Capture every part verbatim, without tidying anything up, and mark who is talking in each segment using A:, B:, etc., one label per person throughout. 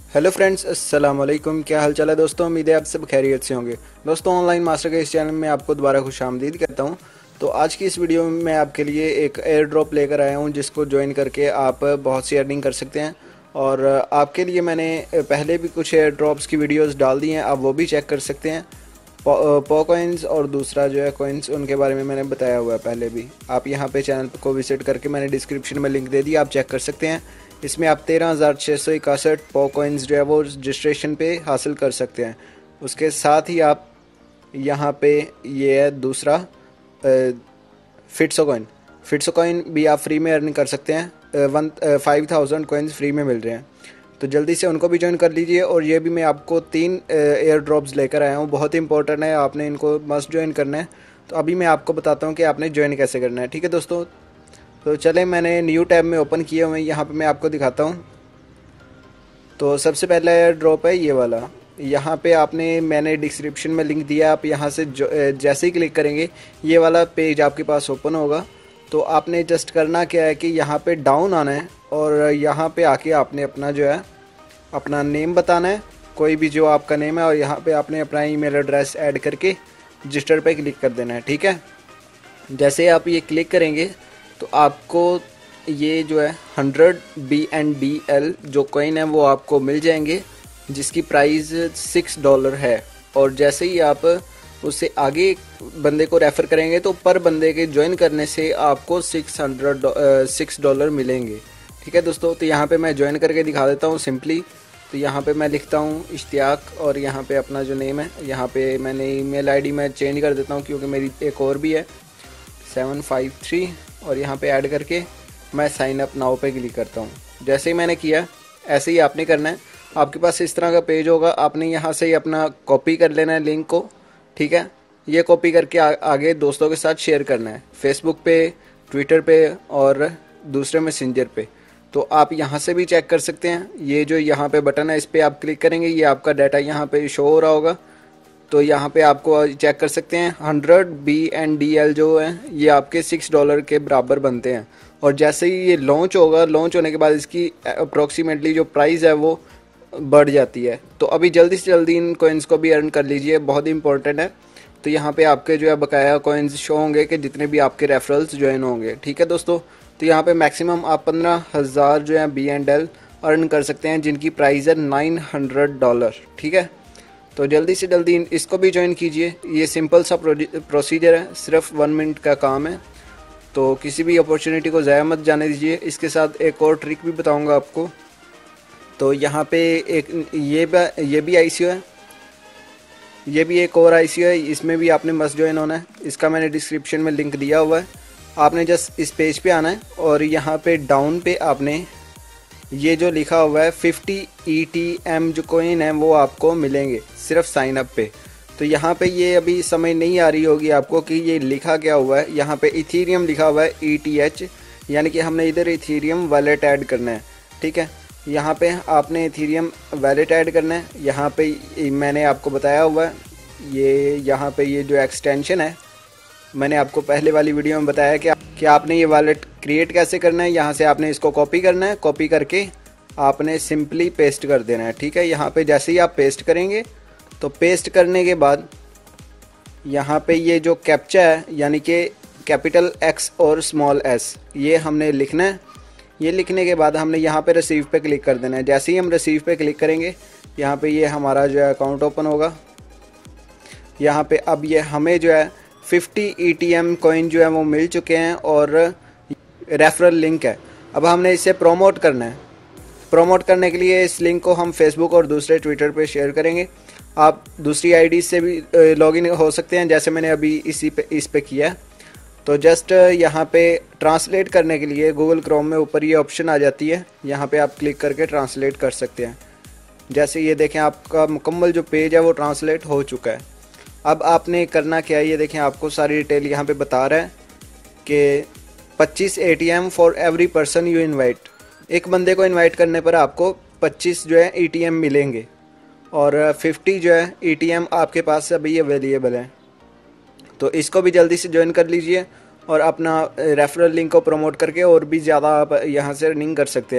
A: Hello friends, अस्सलाम वालेकुम। क्या हाल चाल है दोस्तों? उम्मीद है आप सब खैरियत से होंगे। दोस्तों, ऑनलाइन मास्टर के इस चैनल में आपको दोबारा खुशामदीद कहता हूं। तो आज की इस वीडियो में मैं आपके लिए एक एयर ड्रॉप लेकर आया हूं, जिसको ज्वाइन करके आप बहुत सी अर्निंग कर सकते हैं। और आपके लिए मैंने पहले भी कुछ एयर ड्रॉप्स की वीडियोस डाल दी हैं, आप वो भी चेक कर सकते हैं। पॉ कॉइन्स और दूसरा जो है कॉइन्स, उनके बारे में मैंने बताया हुआ है पहले भी। आप यहाँ पे चैनल को विजिट करके मैंने डिस्क्रिप्शन में लिंक दे दिया, आप चेक कर सकते हैं। इसमें आप तेरह हज़ार छः सौ इकसठ पॉ कॉइन्स जो है वो रजिस्ट्रेशन पे हासिल कर सकते हैं। उसके साथ ही आप यहाँ पे ये है दूसरा फिट्सो कॉइन फिट्सो कॉइन भी आप फ्री में अर्न कर सकते हैं। One five thousand coins free में मिल रहे हैं, तो जल्दी से उनको भी ज्वाइन कर लीजिए। और ये भी मैं आपको तीन एयर ड्रॉप्स लेकर आया हूँ, बहुत इंपॉर्टेंट है, आपने इनको मस्ट ज्वाइन करना है। तो अभी मैं आपको बताता हूँ कि आपने ज्वाइन कैसे करना है। ठीक है दोस्तों, तो चले, मैंने न्यू टैब में ओपन किए हुए हैं, यहाँ पे मैं आपको दिखाता हूँ। तो सबसे पहला एयर ड्रॉप है ये वाला। यहाँ पे आपने, मैंने डिस्क्रिप्शन में लिंक दिया, आप यहाँ से जैसे ही क्लिक करेंगे ये वाला पेज आपके पास ओपन होगा। तो आपने जस्ट करना क्या है कि यहाँ पे डाउन आना है और यहाँ पे आके आपने अपना जो है अपना नेम बताना है, कोई भी जो आपका नेम है, और यहाँ पे आपने अपना ईमेल एड्रेस ऐड करके रजिस्टर पे क्लिक कर देना है। ठीक है, जैसे आप ये क्लिक करेंगे तो आपको ये जो है hundred B N D L जो कॉइन है वो आपको मिल जाएंगे, जिसकी प्राइस सिक्स डॉलर है। और जैसे ही आप उससे आगे बंदे को रेफ़र करेंगे तो पर बंदे के ज्वाइन करने से आपको सिक्स हंड्रेड सिक्स डॉलर मिलेंगे। ठीक है दोस्तों, तो यहाँ पे मैं ज्वाइन करके दिखा देता हूँ सिंपली। तो यहाँ पे मैं लिखता हूँ इश्तियाक, और यहाँ पे अपना जो नेम है, यहाँ पे मैंने ईमेल आईडी में चेंज कर देता हूँ क्योंकि मेरी एक और भी है सेवन फाइव थ्री, और यहाँ पे ऐड करके मैं साइन अप नाउ पे क्लिक करता हूँ। जैसे ही मैंने किया ऐसे ही आपने करना है। आपके पास इस तरह का पेज होगा, आपने यहाँ से ही अपना कॉपी कर लेना है लिंक को। ठीक है, ये कॉपी करके आ, आगे दोस्तों के साथ शेयर करना है, फेसबुक पे, ट्विटर पे और दूसरे मैसेंजर पे। तो आप यहाँ से भी चेक कर सकते हैं। ये जो यहाँ पे बटन है इस पर आप क्लिक करेंगे, ये आपका डाटा यहाँ पे शो हो रहा होगा। तो यहाँ पे आपको चेक कर सकते हैं hundred B N D L जो है ये आपके सिक्स डॉलर के बराबर बनते हैं। और जैसे ही ये लॉन्च होगा, लॉन्च होने के बाद इसकी अप्रोक्सीमेटली जो प्राइस है वो बढ़ जाती है। तो अभी जल्दी से जल्दी इन कॉइन्स को भी अर्न कर लीजिए, बहुत इंपॉर्टेंट है। तो यहाँ पे आपके जो है बकाया कॉइन्स शो होंगे कि जितने भी आपके रेफरल्स ज्वाइन होंगे। ठीक है दोस्तों, तो यहाँ पे मैक्सिमम आप पंद्रह हज़ार जो है बी एंड एल अर्न कर सकते हैं, जिनकी प्राइस है नाइन हंड्रेड डॉलर। ठीक है, तो जल्दी से जल्दी इसको भी ज्वाइन कीजिए। ये सिंपल सा प्रोसीजर है, सिर्फ वन मिनट का काम है। तो किसी भी अपॉर्चुनिटी को ज़ाया मत जाने दीजिए। इसके साथ एक और ट्रिक भी बताऊंगा आपको। तो यहाँ पे एक ये भी ये भी आई सी ओ है, ये भी एक और आई सी ओ है, इसमें भी आपने मस्ट ज्वाइन होना है। इसका मैंने डिस्क्रिप्शन में लिंक दिया हुआ है। आपने जस्ट इस पेज पे आना है और यहाँ पे डाउन पे आपने ये जो लिखा हुआ है फिफ्टी ई टी एम जो कॉइन है वो आपको मिलेंगे सिर्फ साइन अप पे। तो यहाँ पे ये अभी समझ नहीं आ रही होगी आपको कि ये लिखा क्या हुआ है। यहाँ पे इथीरियम लिखा हुआ है ई टी एच, यानी कि हमने इधर इथीरियम वैलेट ऐड करना है। ठीक है, यहाँ पे आपने इथीरियम वैलेट ऐड करना है। यहाँ पे मैंने आपको बताया हुआ है, ये यहाँ पे ये जो एक्सटेंशन है मैंने आपको पहले वाली वीडियो में बताया कि, कि आपने ये वॉलेट क्रिएट कैसे करना है। यहाँ से आपने इसको कॉपी करना है, कॉपी करके आपने सिंपली पेस्ट कर देना है। ठीक है, यहाँ पे जैसे ही आप पेस्ट करेंगे तो पेस्ट करने के बाद यहाँ पे ये जो कैप्चा है, यानी कि कैपिटल एक्स और स्मॉल एस, ये हमने लिखना है। ये लिखने के बाद हमने यहाँ पे रिसीव पे क्लिक कर देना है। जैसे ही हम रिसीव पे क्लिक करेंगे यहाँ पे ये हमारा जो है अकाउंट ओपन होगा। यहाँ पे अब ये हमें जो है fifty E T M coin जो है वो मिल चुके हैं और रेफरल लिंक है। अब हमने इसे प्रोमोट करना है। प्रोमोट करने के लिए इस लिंक को हम फेसबुक और दूसरे ट्विटर पे शेयर करेंगे। आप दूसरी आईडी से भी लॉगिन हो सकते हैं, जैसे मैंने अभी इसी पे इस पे किया। तो जस्ट यहाँ पे ट्रांसलेट करने के लिए गूगल क्रोम में ऊपर ये ऑप्शन आ जाती है, यहाँ पे आप क्लिक करके ट्रांसलेट कर सकते हैं। जैसे ये देखें आपका मुकम्मल जो पेज है वो ट्रांसलेट हो चुका है। अब आपने करना क्या है, ये देखें आपको सारी डिटेल यहाँ पे बता रहा है कि पच्चीस A T M for every person you invite. एक बंदे को इनवाइट करने पर आपको पच्चीस जो है ई टी एम मिलेंगे और फिफ्टी जो है ई टी एम आपके पास अभी अवेलेबल है। तो इसको भी जल्दी से ज्वाइन कर लीजिए और अपना रेफरल लिंक को प्रमोट करके और भी ज़्यादा आप यहाँ से अर्निंग कर सकते हैं।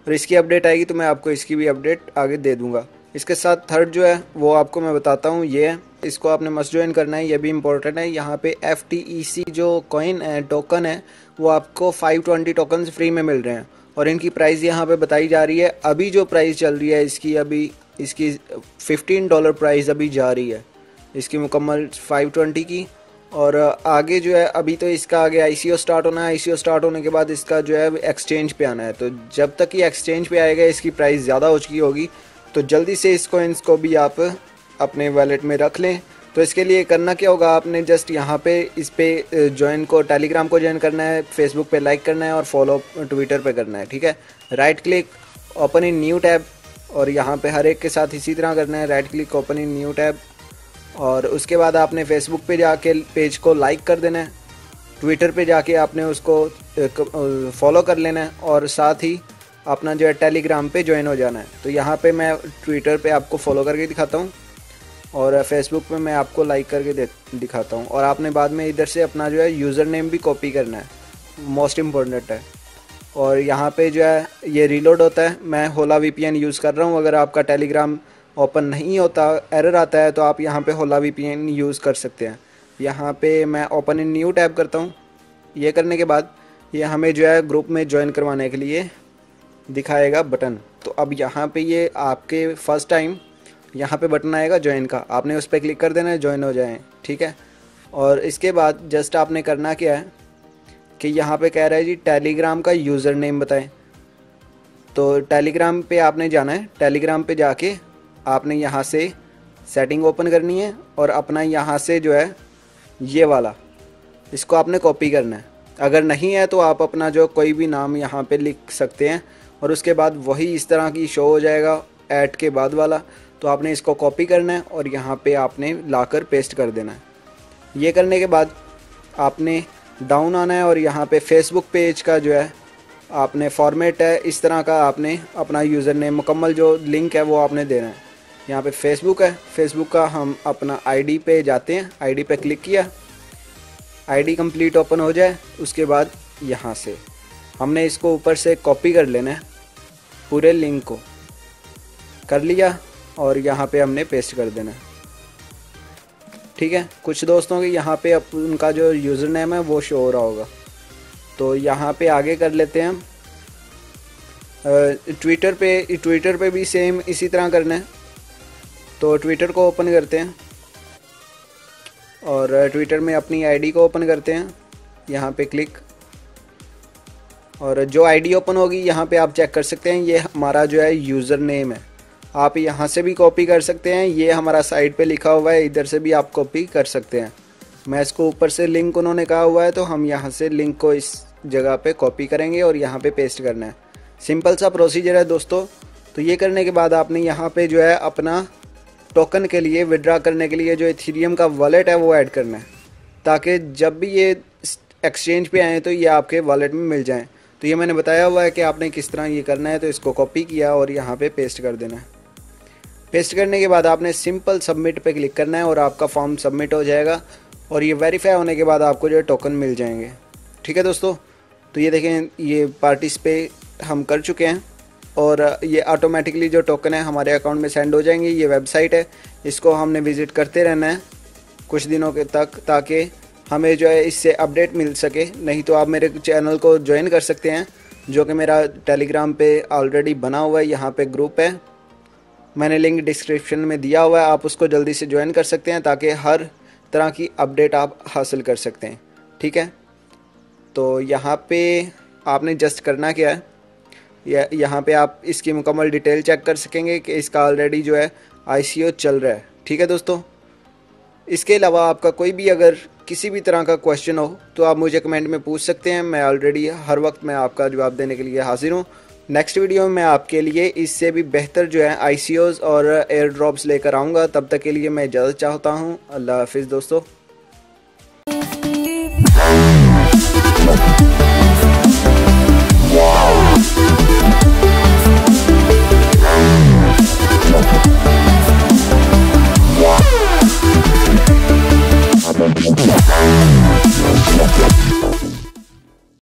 A: और इसकी अपडेट आएगी तो मैं आपको इसकी भी अपडेट आगे दे दूँगा। इसके साथ थर्ड जो है वो आपको मैं बताता हूँ, ये है, इसको आपने मस्ट ज्वाइन करना है, ये भी इम्पोर्टेंट है। यहाँ पे एफ टी ई सी जो कॉइन है, टोकन है, वो आपको फाइव ट्वेंटी टोकन्स फ्री में मिल रहे हैं और इनकी प्राइस यहाँ पे बताई जा रही है। अभी जो प्राइस चल रही है इसकी, अभी इसकी फिफ्टीन डॉलर प्राइस अभी जा रही है इसकी मुकम्मल फाइव ट्वेंटी की। और आगे जो है अभी तो इसका आगे आई सी ओ स्टार्ट होना है, आई सी ओ स्टार्ट होने के बाद इसका जो है एक्सचेंज पे आना है। तो जब तक ये एक्सचेंज पे आएगा इसकी प्राइस ज़्यादा हो चुकी होगी, तो जल्दी से इस कॉइन्स को भी आप अपने वॉलेट में रख लें। तो इसके लिए करना क्या होगा, आपने जस्ट यहाँ पे इस पे ज्वाइन को, टेलीग्राम को ज्वाइन करना है, फेसबुक पे लाइक करना है और फॉलो ट्विटर पे करना है, ठीक है। Right click, open in new tab, और यहाँ पे हर एक के साथ इसी तरह करना है, right click, open in new tab. और उसके बाद आपने फेसबुक पे जाके पेज को लाइक कर देना है, ट्विटर पे जाके आपने उसको फॉलो कर लेना है और साथ ही अपना जो है टेलीग्राम पे ज्वाइन हो जाना है। तो यहाँ पे मैं ट्विटर पे आपको फॉलो करके दिखाता हूँ और फेसबुक पे मैं आपको लाइक करके दे दिखाता हूँ। और आपने बाद में इधर से अपना जो है यूज़र नेम भी कॉपी करना है, मोस्ट इम्पोर्टेंट है। और यहाँ पे जो है ये रीलोड होता है, मैं होला वी पी एन यूज़ कर रहा हूँ। अगर आपका टेलीग्राम ओपन नहीं होता, एरर आता है, तो आप यहाँ पे होला वी पी एन यूज़ कर सकते हैं। यहाँ पे मैं ओपन इन न्यू टैब करता हूँ। ये करने के बाद ये हमें जो है ग्रुप में ज्वाइन करवाने के लिए दिखाएगा बटन। तो अब यहाँ पे ये आपके फर्स्ट टाइम यहाँ पे बटन आएगा ज्वाइन का, आपने उस पर क्लिक कर देना है, ज्वाइन हो जाएं, ठीक है। और इसके बाद जस्ट आपने करना क्या है कि यहाँ पे कह रहा है जी टेलीग्राम का यूज़र नेम बताएं। तो टेलीग्राम पे आपने जाना है, टेलीग्राम पे जाके आपने यहाँ से सेटिंग ओपन करनी है और अपना यहाँ से जो है ये वाला, इसको आपने कॉपी करना है। अगर नहीं है तो आप अपना जो कोई भी नाम यहाँ पे लिख सकते हैं और उसके बाद वही इस तरह की शो हो जाएगा ऐड के बाद वाला। तो आपने इसको कॉपी करना है और यहाँ पे आपने लाकर पेस्ट कर देना है। ये करने के बाद आपने डाउन आना है और यहाँ पे फेसबुक पेज का जो है आपने फॉर्मेट है इस तरह का, आपने अपना यूज़र नेम मुकम्मल जो लिंक है वो आपने देना है। यहाँ पे फेसबुक है, फेसबुक का हम अपना आईडी पे जाते हैं, आईडी पे क्लिक किया, आईडी कंप्लीट ओपन हो जाए, उसके बाद यहाँ से हमने इसको ऊपर से कॉपी कर लेना है, पूरे लिंक को कर लिया और यहाँ पे हमने पेस्ट कर देना है, ठीक है। कुछ दोस्तों के यहाँ पे अब उनका जो यूज़र नेम है वो शो हो रहा होगा। तो यहाँ पे आगे कर लेते हैं हम ट्विटर पे, ट्विटर पे भी सेम इसी तरह करना है। तो ट्विटर को ओपन करते हैं और ट्विटर में अपनी आईडी को ओपन करते हैं, यहाँ पे क्लिक, और जो आईडी ओपन होगी यहाँ पे आप चेक कर सकते हैं ये हमारा जो है यूज़र नेम है। आप यहाँ से भी कॉपी कर सकते हैं, ये हमारा साइड पे लिखा हुआ है, इधर से भी आप कॉपी कर सकते हैं। मैं इसको ऊपर से लिंक उन्होंने कहा हुआ है तो हम यहाँ से लिंक को इस जगह पे कॉपी करेंगे और यहाँ पे पेस्ट करना है। सिंपल सा प्रोसीजर है दोस्तों। तो ये करने के बाद आपने यहाँ पे जो है अपना टोकन के लिए विड्रा करने के लिए जो इथेरियम का वॉलेट है वो ऐड करना है, ताकि जब भी ये एक्सचेंज पे आए तो ये आपके वॉलेट में मिल जाएं। तो ये मैंने बताया हुआ है कि आपने किस तरह ये करना है। तो इसको कॉपी किया और यहाँ पे पेस्ट कर देना है। पेस्ट करने के बाद आपने सिंपल सबमिट पे क्लिक करना है और आपका फॉर्म सबमिट हो जाएगा और ये वेरीफाई होने के बाद आपको जो है टोकन मिल जाएंगे, ठीक है दोस्तों। तो ये देखें, ये पार्टिसिपेट हम कर चुके हैं और ये ऑटोमेटिकली जो टोकन है हमारे अकाउंट में सेंड हो जाएंगे। ये वेबसाइट है, इसको हमने विज़िट करते रहना है कुछ दिनों के तक, ताकि हमें जो है इससे अपडेट मिल सके। नहीं तो आप मेरे चैनल को ज्वाइन कर सकते हैं, जो कि मेरा टेलीग्राम पे ऑलरेडी बना हुआ है, यहाँ पे ग्रुप है, मैंने लिंक डिस्क्रिप्शन में दिया हुआ है, आप उसको जल्दी से ज्वाइन कर सकते हैं ताकि हर तरह की अपडेट आप हासिल कर सकते हैं, ठीक है। तो यहाँ पे आपने जस्ट करना क्या है, या यहाँ पे आप इसकी मुकम्मल डिटेल चेक कर सकेंगे कि इसका ऑलरेडी जो है आई सी ओ चल रहा है, ठीक है दोस्तों। इसके अलावा आपका कोई भी अगर किसी भी तरह का क्वेश्चन हो तो आप मुझे कमेंट में पूछ सकते हैं, मैं ऑलरेडी हर वक्त मैं आपका जवाब देने के लिए हाजिर हूँ। नेक्स्ट वीडियो में मैं आपके लिए इससे भी बेहतर जो है आई सी ओज़ और एयर ड्रॉप्स लेकर आऊँगा। तब तक के लिए मैं इजाज़त चाहता हूँ। अल्लाह हाफिज़ दोस्तों।